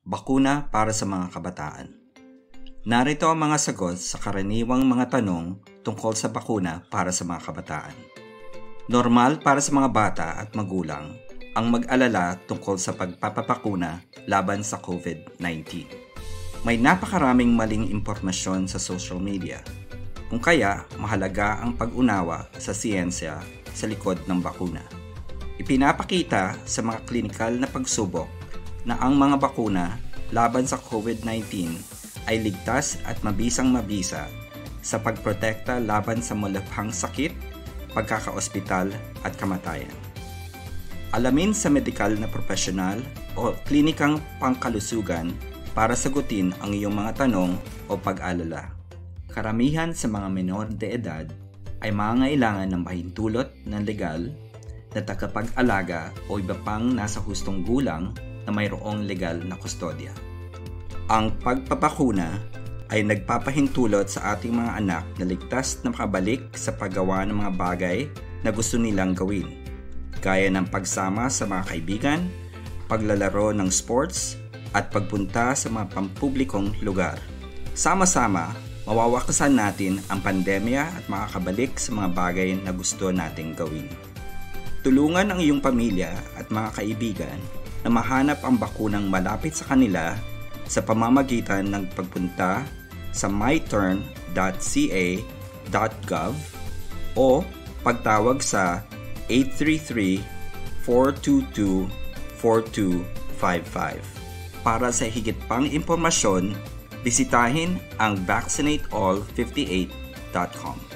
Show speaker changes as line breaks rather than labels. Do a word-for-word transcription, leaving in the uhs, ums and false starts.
Bakuna para sa mga kabataan. Narito ang mga sagot sa karaniwang mga tanong tungkol sa bakuna para sa mga kabataan. Normal para sa mga bata at magulang ang mag-alala tungkol sa pagpapabakuna laban sa COVID nineteen. May napakaraming maling impormasyon sa social media, kung kaya mahalaga ang pag-unawa sa siyensya sa likod ng bakuna. Ipinapakita sa mga klinikal na pagsubok na ang mga bakuna laban sa COVID nineteen ay ligtas at mabisang mabisa sa pagprotekta laban sa malubhang sakit, pagkakaospital at kamatayan. Alamin sa medikal na profesional o klinikang pangkalusugan para sagutin ang iyong mga tanong o pag-alala. Karamihan sa mga menor de edad ay mangangailangan ng pahintulot ng legal na tagapag-alaga o iba pang nasa hustong gulang na mayroong legal na kustodya. Ang pagpapakuna ay nagpapahintulot sa ating mga anak na ligtas na makabalik sa paggawa ng mga bagay na gusto nilang gawin, gaya ng pagsama sa mga kaibigan, paglalaro ng sports, at pagpunta sa mga pampublikong lugar. Sama-sama, mawawakasan natin ang pandemya at makakabalik sa mga bagay na gusto nating gawin. Tulungan ang iyong pamilya at mga kaibigan na mahanap ang bakunang malapit sa kanila sa pamamagitan ng pagpunta sa my turn dot c a dot gov o pagtawag sa eight three three, four two two, four two five five. Para sa higit pang impormasyon, bisitahin ang vaccinate all fifty-eight dot com.